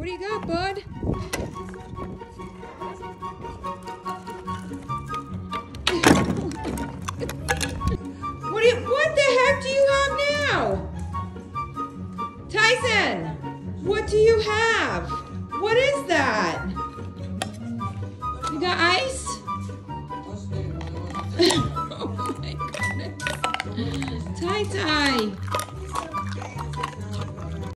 What do you got, bud? What the heck do you have now? Tyson, what do you have? What is that? You got ice? Oh my goodness. Tyson.